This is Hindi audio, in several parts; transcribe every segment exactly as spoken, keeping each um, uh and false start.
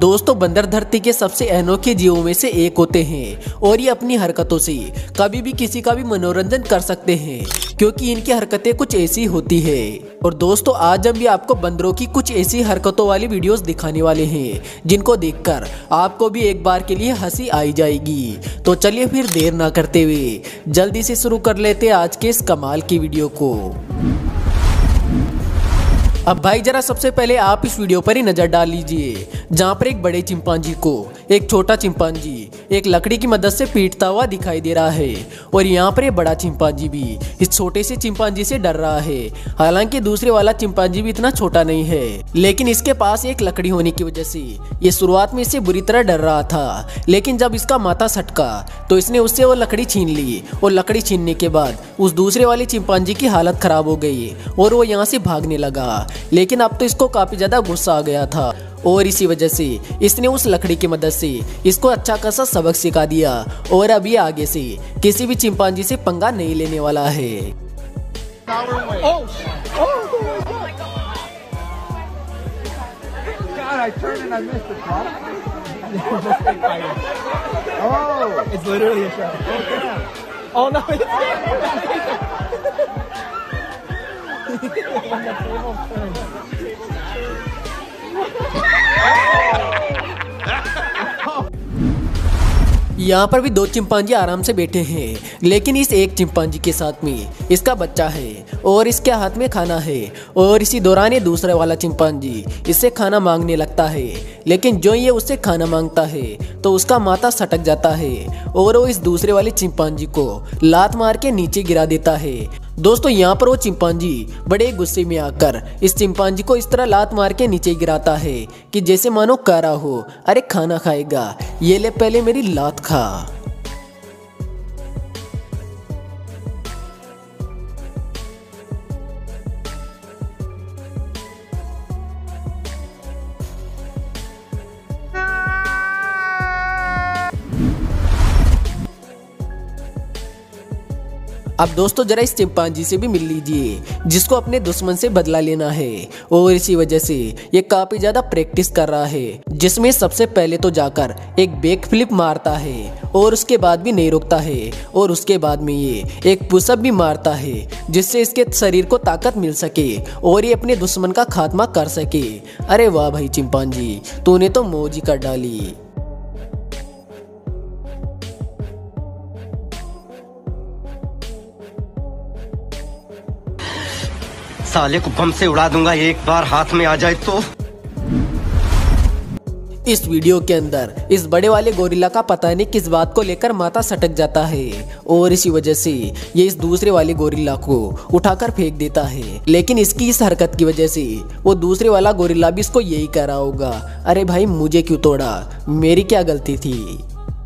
दोस्तों बंदर धरती के सबसे अनोखे जीवों में से एक होते हैं और ये अपनी हरकतों से कभी भी किसी का भी मनोरंजन कर सकते हैं, क्योंकि इनकी हरकतें कुछ ऐसी होती है। और दोस्तों आज हम भी आपको बंदरों की कुछ ऐसी हरकतों वाली वीडियोस दिखाने वाले हैं जिनको देखकर आपको भी एक बार के लिए हंसी आई जाएगी। तो चलिए फिर देर ना करते हुए जल्दी से शुरू कर लेते हैं आज के इस कमाल की वीडियो को। अब भाई जरा सबसे पहले आप इस वीडियो पर ही नजर डाल लीजिए, जहाँ पर एक बड़े चिंपांजी को एक छोटा चिंपांजी एक लकड़ी की मदद से पीटता हुआ दिखाई दे रहा है और यहाँ पर ये बड़ा चिंपांजी भी इस छोटे से चिंपांजी से डर रहा है। हालांकि दूसरे वाला चिंपांजी भी इतना छोटा नहीं है, लेकिन इसके पास एक लकड़ी होने की वजह से ये शुरुआत में इससे बुरी तरह डर रहा था। लेकिन जब इसका माथा सटका तो इसने उससे वो लकड़ी छीन ली और लकड़ी छीनने के बाद उस दूसरे वाले चिंपांजी की हालत खराब हो गई और वो यहाँ से भागने लगा। लेकिन अब तो इसको काफी ज्यादा गुस्सा आ गया था और इसी वजह से इसने उस लकड़ी की मदद से इसको अच्छा खासा सबक सिखा दिया और अब ये आगे से किसी भी चिंपांजी से पंगा नहीं लेने वाला है। यहाँ पर भी दो चिंपांजी आराम से बैठे हैं, लेकिन इस एक चिंपांजी के साथ में इसका बच्चा है और इसके हाथ में खाना है। और इसी दौरान ये दूसरा वाला चिंपांजी इससे खाना मांगने लगता है, लेकिन जो ये उससे खाना मांगता है तो उसका माथा सटक जाता है और वो इस दूसरे वाले चिंपांजी को लात मार के नीचे गिरा देता है। दोस्तों यहाँ पर वो चिंपांजी बड़े गुस्से में आकर इस चिंपांजी को इस तरह लात मार के नीचे गिराता है कि जैसे मानो कह रहा हो, अरे खाना खाएगा, ये ले पहले मेरी लात खा। अब दोस्तों जरा इस चिंपांजी से भी मिल लीजिए जिसको अपने दुश्मन से बदला लेना है और इसी वजह से ये काफी ज्यादा प्रैक्टिस कर रहा है, जिसमें सबसे पहले तो जाकर एक बैक फ्लिप मारता है और उसके बाद भी नहीं रुकता है और उसके बाद में ये एक पुशअप भी मारता है जिससे इसके शरीर को ताकत मिल सके और ये अपने दुश्मन का खात्मा कर सके। अरे वाह भाई चिंपांजी, तूने तो मौज ही कर डाली। साले को बम से उड़ा दूंगा एक बार हाथ में आ जाए तो। इस वीडियो के अंदर इस बड़े वाले गोरिल्ला का पता नहीं किस बात को लेकर माथा सटक जाता है और इसी वजह से ये इस दूसरे वाले गोरिल्ला को उठाकर फेंक देता है। लेकिन इसकी इस हरकत की वजह से वो दूसरे वाला गोरिल्ला भी इसको यही कह रहा होगा, अरे भाई मुझे क्यों तोड़ा, मेरी क्या गलती थी।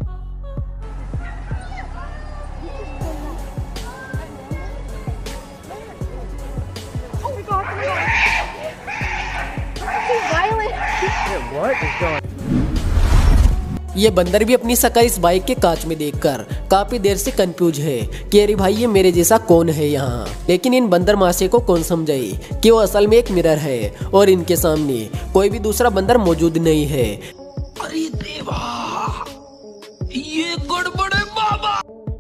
ये बंदर भी अपनी शक्ल इस बाइक के कांच में देखकर काफी देर से कंफ्यूज है कि अरे भाई ये मेरे जैसा कौन है यहाँ। लेकिन इन बंदर मासे को कौन समझाए कि वो असल में एक मिरर है और इनके सामने कोई भी दूसरा बंदर मौजूद नहीं है। अरे देवा, ये गड़बड़ है बाबा।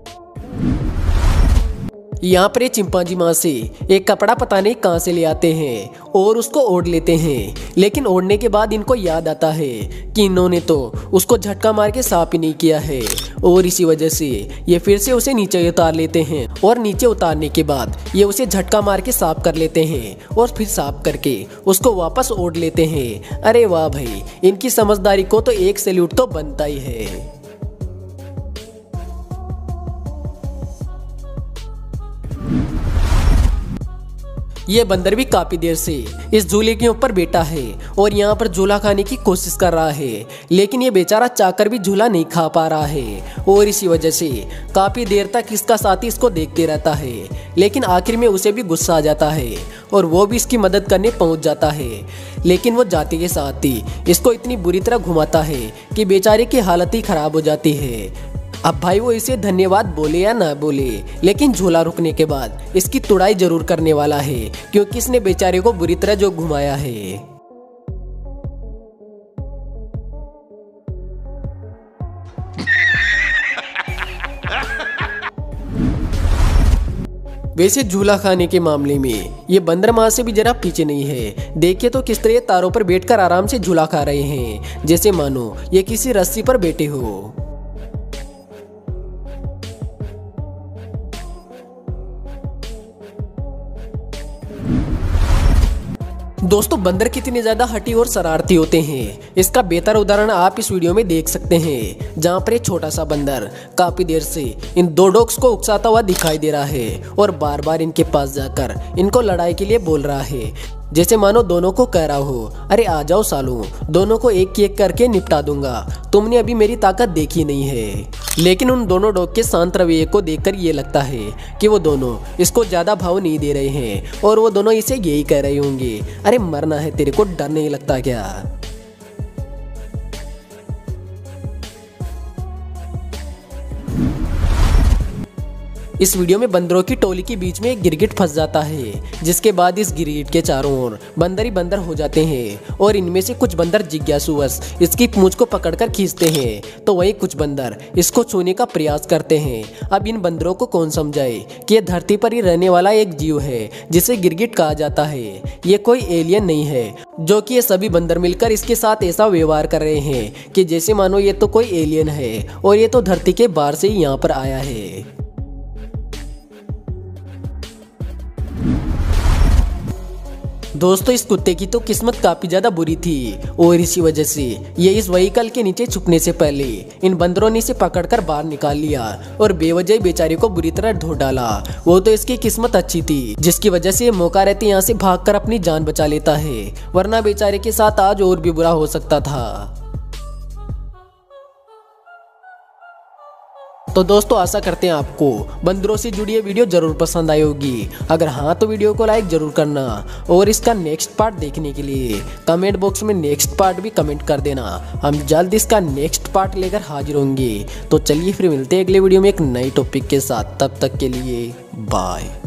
यहाँ पर ये चिंपांजी माँ से एक कपड़ा पता नहीं कहाँ से ले आते हैं और उसको ओढ़ लेते हैं। लेकिन ओढ़ने के बाद इनको याद आता है कि इन्होंने तो उसको झटका मार के साफ ही नहीं किया है और इसी वजह से ये फिर से उसे नीचे उतार लेते हैं और नीचे उतारने के बाद ये उसे झटका मार के साफ कर लेते हैं और फिर साफ करके उसको वापस ओढ़ लेते हैं। अरे वाह भाई, इनकी समझदारी को तो एक सैल्यूट तो बनता ही है। ये बंदर भी काफी देर से इस झूले के ऊपर बैठा है और यहाँ पर झूला खाने की कोशिश कर रहा है, लेकिन ये बेचारा चाहकर भी झूला नहीं खा पा रहा है और इसी वजह से काफी देर तक इसका साथी इसको देखते रहता है। लेकिन आखिर में उसे भी गुस्सा आ जाता है और वो भी इसकी मदद करने पहुंच जाता है, लेकिन वो जाते के साथ ही इसको इतनी बुरी तरह घुमाता है कि बेचारे की हालत ही खराब हो जाती है। अब भाई वो इसे धन्यवाद बोले या ना बोले, लेकिन झूला रुकने के बाद इसकी तुड़ाई जरूर करने वाला है, क्योंकि इसने बेचारे को बुरी तरह जो घुमाया है। वैसे झूला खाने के मामले में ये बंदर माँ से भी जरा पीछे नहीं है। देखिए तो किस तरह तारों पर बैठकर आराम से झूला खा रहे हैं, जैसे मानो ये किसी रस्सी पर बैठे हो। दोस्तों बंदर कितने ज्यादा हठी और शरारती होते हैं, इसका बेहतर उदाहरण आप इस वीडियो में देख सकते हैं, जहां पर एक छोटा सा बंदर काफी देर से इन दो डॉग्स को उकसाता हुआ दिखाई दे रहा है और बार बार इनके पास जाकर इनको लड़ाई के लिए बोल रहा है, जैसे मानो दोनों को कह रहा हो, अरे आ जाओ सालों, दोनों को एक एक करके निपटा दूंगा, तुमने अभी मेरी ताकत देखी नहीं है। लेकिन उन दोनों डॉग के शांत रवैये को देखकर ये लगता है कि वो दोनों इसको ज्यादा भाव नहीं दे रहे हैं और वो दोनों इसे यही कह रहे होंगे, अरे मरना है तेरे को, डर नहीं लगता क्या। इस वीडियो में बंदरों की टोली के बीच में एक गिरगिट फंस जाता है, जिसके बाद इस गिरगिट के चारों ओर बंदर ही बंदर हो जाते हैं और इनमें से कुछ बंदर जिज्ञासुवश इसकी पूंछ को पकड़कर खींचते हैं, तो वहीं कुछ बंदर इसको छूने का प्रयास करते हैं। अब इन बंदरों को कौन समझाए कि यह धरती पर ही रहने वाला एक जीव है जिसे गिरगिट कहा जाता है। ये कोई एलियन नहीं है, जो कि ये सभी बंदर मिलकर इसके साथ ऐसा व्यवहार कर रहे हैं कि जैसे मानो ये तो कोई एलियन है और ये तो धरती के बाहर से ही यहाँ पर आया है। दोस्तों इस कुत्ते की तो किस्मत काफी ज्यादा बुरी थी और इसी वजह से ये इस व्हीकल के नीचे छुपने से पहले इन बंदरों ने इसे पकड़कर बाहर निकाल लिया और बेवजह बेचारे को बुरी तरह ढो डाला। वो तो इसकी किस्मत अच्छी थी, जिसकी वजह से ये मौका रहते यहाँ से भागकर अपनी जान बचा लेता है, वरना बेचारे के साथ आज और भी बुरा हो सकता था। तो दोस्तों आशा करते हैं आपको बंदरों से जुड़ी ये वीडियो जरूर पसंद आई होगी। अगर हाँ तो वीडियो को लाइक जरूर करना और इसका नेक्स्ट पार्ट देखने के लिए कमेंट बॉक्स में नेक्स्ट पार्ट भी कमेंट कर देना। हम जल्द इसका नेक्स्ट पार्ट लेकर हाजिर होंगे। तो चलिए फिर मिलते हैं अगले वीडियो में एक नई टॉपिक के साथ, तब तक के लिए बाय।